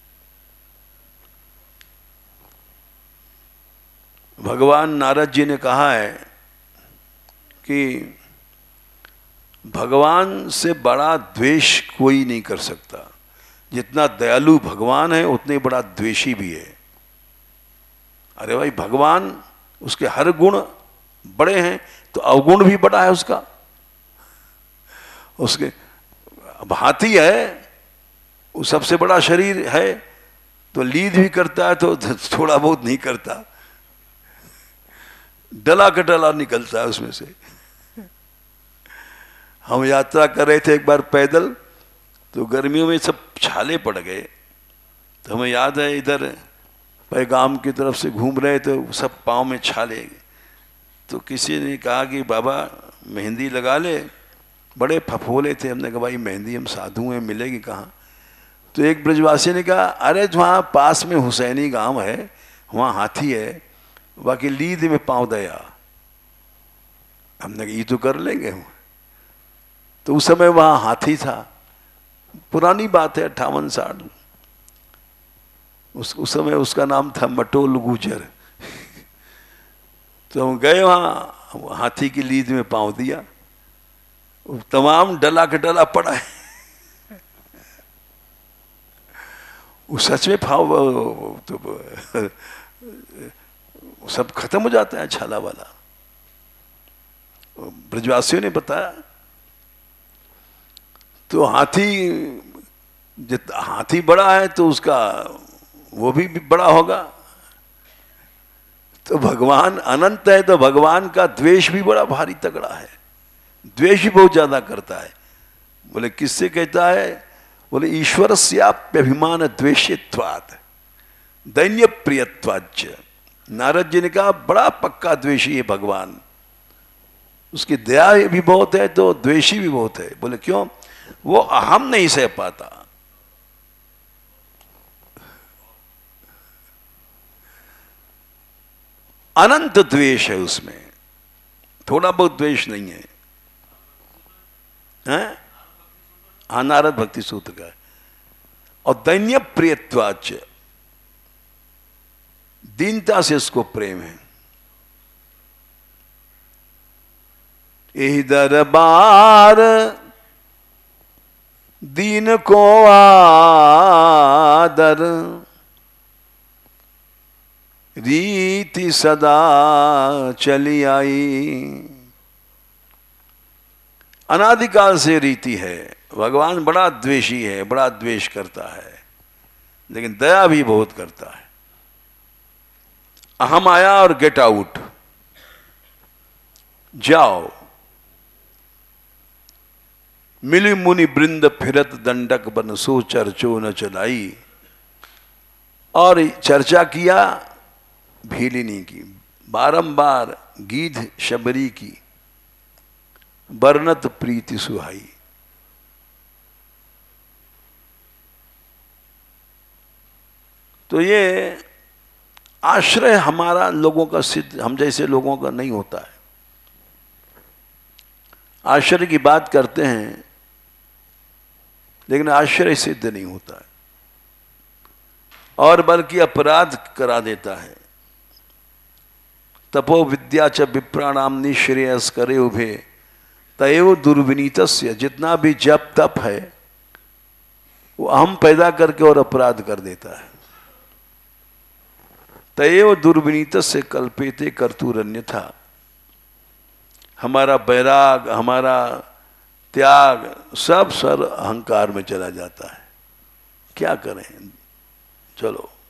भगवान नारद जी ने कहा है कि भगवान से बड़ा द्वेष कोई नहीं कर सकता। जितना दयालु भगवान है उतने बड़ा द्वेषी भी है। अरे भाई भगवान, उसके हर गुण बड़े हैं तो अवगुण भी बड़ा है उसका। उसके अब हाथी है, वो सबसे बड़ा शरीर है तो लीद भी करता है तो थोड़ा बहुत नहीं करता, डला कटला निकलता है उसमें से। हम यात्रा कर रहे थे एक बार पैदल, तो गर्मियों में सब छाले पड़ गए, तो हमें याद है इधर पैगाम की तरफ से घूम रहे तो सब पाँव में छाले। तो किसी ने कहा कि बाबा मेहंदी लगा ले, बड़े फफोले थे। हमने कहा भाई मेहंदी, हम साधु हैं, मिलेगी कहाँ। तो एक ब्रजवासी ने कहा अरे वहाँ पास में हुसैनी गांव है, वहाँ हाथी है, बाकी लीद में पाँव दया। हमने कहा ये तो कर लेंगे। तो उस समय वहाँ हाथी था, पुरानी बात है अट्ठावन साठ। उस उस समय उसका नाम था मटोल गुजर। तो हम गए वहाँ, हाथी की लीद में पाँव दिया, तमाम डला के डला पड़ा है। वो सच में फाव तो सब खत्म हो जाता है छाला वाला। ब्रजवासियों ने बताया। तो हाथी जित हाथी बड़ा है तो उसका वो भी, भी बड़ा होगा। तो भगवान अनंत है तो भगवान का द्वेष भी बड़ा भारी तगड़ा है, द्वेष भी बहुत ज्यादा करता है। बोले किससे कहता है? बोले ईश्वर स्याप्यभिमान द्वेषित्वात् दैन्य प्रियत्वाच्च। नारद जी ने कहा बड़ा पक्का द्वेषी है भगवान, उसकी दया भी बहुत है तो द्वेषी भी बहुत है। बोले क्यों? वो अहम नहीं सह पाता। अनंत द्वेष है उसमें, थोड़ा बहुत द्वेष नहीं है। हैं? हाँ, नारद भक्ति सूत्र का है। और दैन्य प्रियत्वाच, दीनता से उसको प्रेम है। यही दरबार दीन को आदर, रीति सदा चली आई। अनादिकाल से रीति है। भगवान बड़ा द्वेषी है, बड़ा द्वेष करता है, लेकिन दया भी बहुत करता है। अहम आया और गेट आउट, जाओ। मिली मुनि बृंद फिरत दंडक बन सो चर्चो न चलाई। और चर्चा किया, भीली नहीं की, बारंबार गीध शबरी की, बरनत प्रीति सुहाई। तो ये आश्रय हमारा लोगों का सिद्ध, हम जैसे लोगों का नहीं होता है। आश्रय की बात करते हैं लेकिन आश्रय सिद्ध नहीं होता है, और बल्कि अपराध करा देता है। तपो विद्या च विप्राणाम निश्रेयस करे उभे तएव दुर्विनीतस्य। जितना भी जप तप है वो अहम पैदा करके और अपराध कर देता है। तएव दुर्विनीतस्य कल्पेते कर्तुरन्यथा। हमारा बैराग, हमारा त्याग सब सर अहंकार में चला जाता है। क्या करें? चलो।